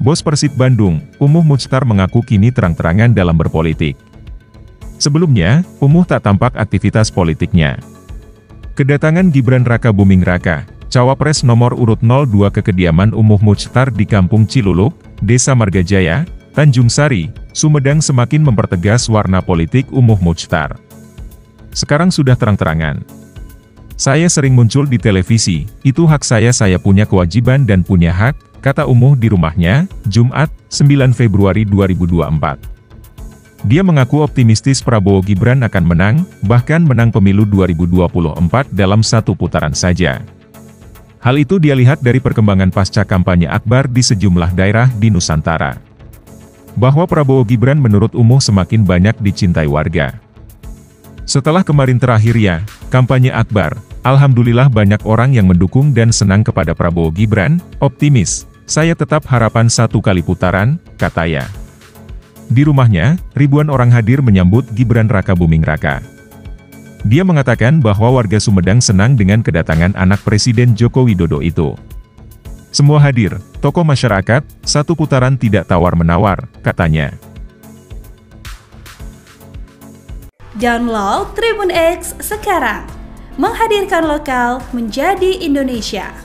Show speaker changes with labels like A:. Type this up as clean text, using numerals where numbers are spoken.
A: Bos Persib Bandung, Umuh Muchtar mengaku kini terang-terangan dalam berpolitik. Sebelumnya, Umuh tak tampak aktivitas politiknya. Kedatangan Gibran Raka Buming Raka, Cawapres nomor urut 02 ke kediaman Umuh Muchtar di Kampung Ciluluk, Desa Margajaya, Tanjung Sari, Sumedang semakin mempertegas warna politik Umuh Muchtar. Sekarang sudah terang-terangan. Saya sering muncul di televisi, itu hak saya punya kewajiban dan punya hak, kata Umuh di rumahnya, Jumat, 9 Februari 2024. Dia mengaku optimistis Prabowo Gibran akan menang, bahkan menang pemilu 2024 dalam satu putaran saja. Hal itu dia lihat dari perkembangan pasca kampanye akbar di sejumlah daerah di Nusantara. Bahwa Prabowo Gibran menurut Umuh semakin banyak dicintai warga. Setelah kemarin terakhir ya, kampanye akbar, alhamdulillah banyak orang yang mendukung dan senang kepada Prabowo Gibran, optimis, saya tetap harapan satu kali putaran, katanya. Di rumahnya, ribuan orang hadir menyambut Gibran Raka Buming Raka. Dia mengatakan bahwa warga Sumedang senang dengan kedatangan anak Presiden Joko Widodo itu. Semua hadir, tokoh masyarakat, satu putaran tidak tawar-menawar, katanya.
B: Download Tribun X sekarang, menghadirkan lokal menjadi Indonesia.